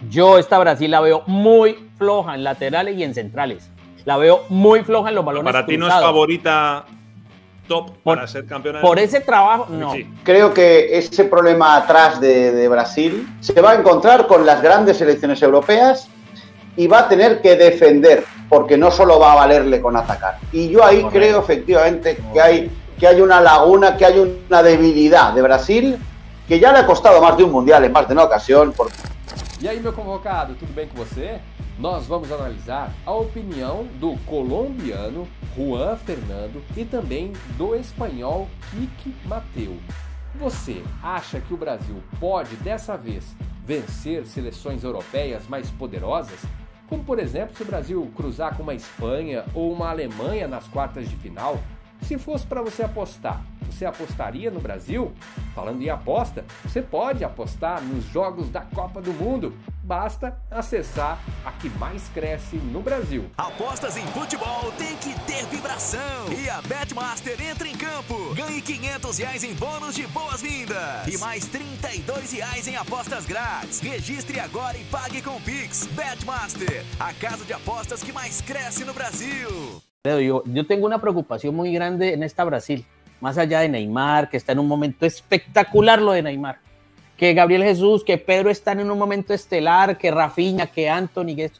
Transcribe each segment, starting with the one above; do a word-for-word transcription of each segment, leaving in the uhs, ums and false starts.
Yo esta Brasil la veo muy floja en laterales y en centrales. La veo muy floja en los balones Para ti cruzados. no es favorita top por, para ser campeona. Por ese trabajo, no. Sí. Creo que ese problema atrás de, de Brasil se va a encontrar con las grandes selecciones europeas y va a tener que defender, porque no solo va a valerle con atacar. Y yo ahí Correcto. creo efectivamente Correcto. que hay, que hay una laguna, que hay una debilidad de Brasil que ya le ha costado más de un mundial en más de una ocasión. Por... E aí, meu convocado, tudo bem com você? Nós vamos analisar a opinião do colombiano Juan Fernando e também do espanhol Quique Mateu. Você acha que o Brasil pode, dessa vez, vencer seleções europeias mais poderosas? Como, por exemplo, se o Brasil cruzar com uma Espanha ou uma Alemanha nas quartas de final? Se fosse para você apostar, você apostaria no Brasil? Falando em aposta, você pode apostar nos jogos da Copa do Mundo. Basta acessar a que mais cresce no Brasil. Apostas em futebol tem que ter vibração. E a Betmaster entra em campo. Ganhe quinhentos reais em bônus de boas-vindas. E mais trinta e dois reais em apostas grátis. Registre agora e pague com Pix. Betmaster, a casa de apostas que mais cresce no Brasil. Yo, yo tengo una preocupación muy grande en esta Brasil, más allá de Neymar, que está en un momento espectacular lo de Neymar, que Gabriel Jesús, que Pedro están en un momento estelar, que Rafinha, que Anthony, que esto.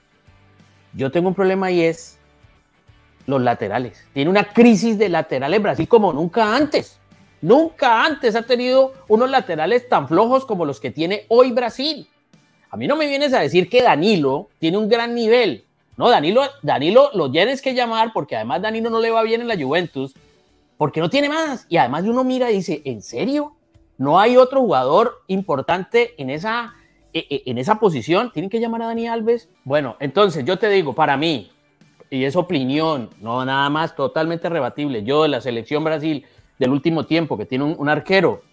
Yo tengo un problema y es los laterales. Tiene una crisis de laterales Brasil como nunca antes. Nunca antes ha tenido unos laterales tan flojos como los que tiene hoy Brasil. A mí no me vienes a decir que Danilo tiene un gran nivel. No, Danilo, Danilo lo tienes que llamar porque además Danilo no le va bien en la Juventus porque no tiene más. Y además uno mira y dice, ¿en serio? ¿No hay otro jugador importante en esa, en esa posición? ¿Tienen que llamar a Dani Alves? Bueno, entonces yo te digo, para mí, y es opinión, no nada más, totalmente rebatible, yo de la selección Brasil del último tiempo, que tiene un, un arquero,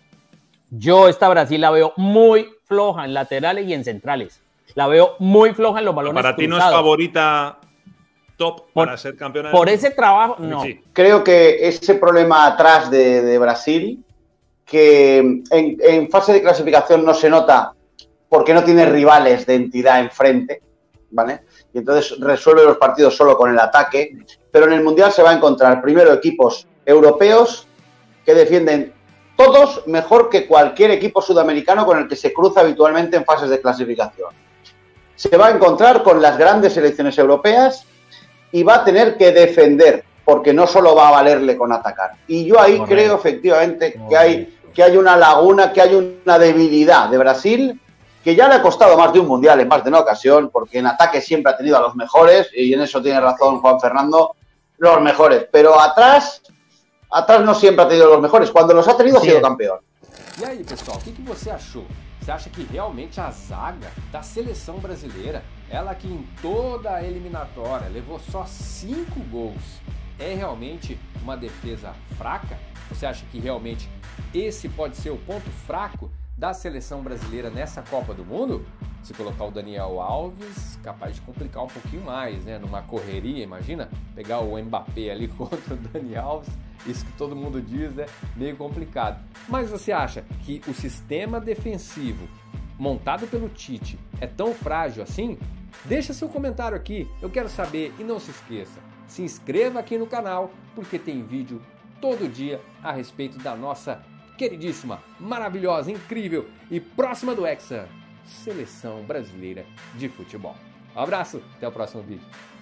yo esta Brasil la veo muy floja en laterales y en centrales. La veo muy floja en los balones Para ti cruzados. no es favorita top por, para ser campeona. Por ese trabajo, no. Sí. Creo que ese problema atrás de, de Brasil, que en, en fase de clasificación no se nota porque no tiene rivales de entidad enfrente, ¿vale? Y entonces resuelve los partidos solo con el ataque, pero en el Mundial se va a encontrar primero equipos europeos que defienden todos mejor que cualquier equipo sudamericano con el que se cruza habitualmente en fases de clasificación. Se va a encontrar con las grandes selecciones europeas y va a tener que defender, porque no solo va a valerle con atacar. Y yo ahí Correcto. creo efectivamente Correcto. que hay, que hay una laguna, que hay una debilidad de Brasil que ya le ha costado más de un mundial en más de una ocasión, porque en ataque siempre ha tenido a los mejores, y en eso tiene razón Juan Fernando, los mejores. Pero atrás, atrás no siempre ha tenido los mejores. Cuando los ha tenido, ha sido campeón. E aí, pessoal, o que, que você achou? Você acha que realmente a zaga da seleção brasileira, ela que em toda a eliminatória levou só cinco gols, é realmente uma defesa fraca? Você acha que realmente esse pode ser o ponto fraco da seleção brasileira nessa Copa do Mundo? Se colocar o Daniel Alves, capaz de complicar um pouquinho mais, né? Numa correria, imagina pegar o Mbappé ali contra o Dani Alves, isso que todo mundo diz, é meio complicado. Mas você acha que o sistema defensivo montado pelo Tite é tão frágil assim? Deixa seu comentário aqui, eu quero saber. E não se esqueça, se inscreva aqui no canal, porque tem vídeo todo dia a respeito da nossa queridíssima, maravilhosa, incrível e próxima do Hexa, Seleção Brasileira de Futebol. Um abraço, até o próximo vídeo.